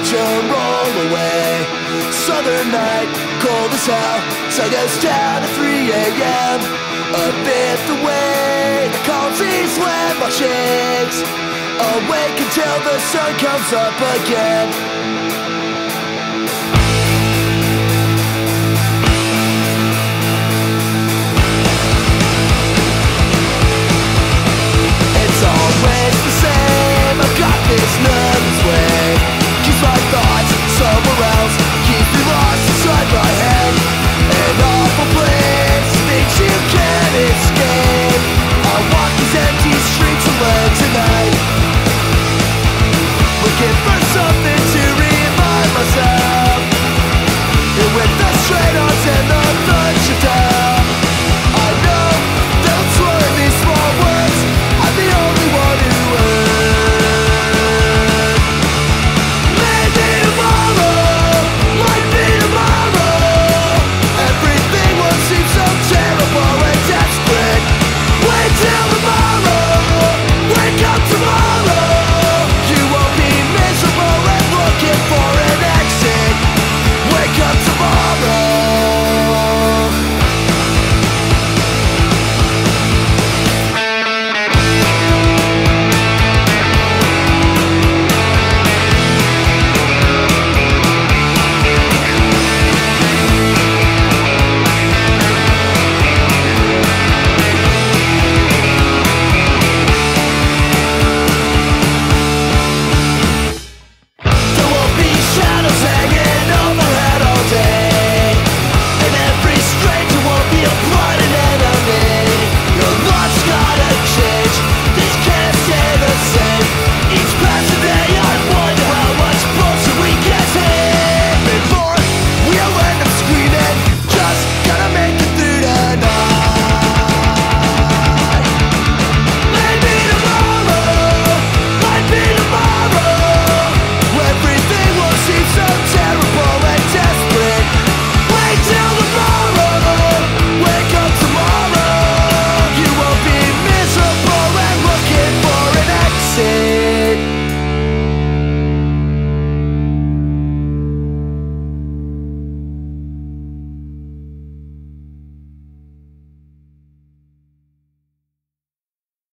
watch her roll away. Southern night, cold as hell, sun goes down at 3 a.m. A fifth away, the cold seas wet my cheeks. Awake until the sun comes up again. It's always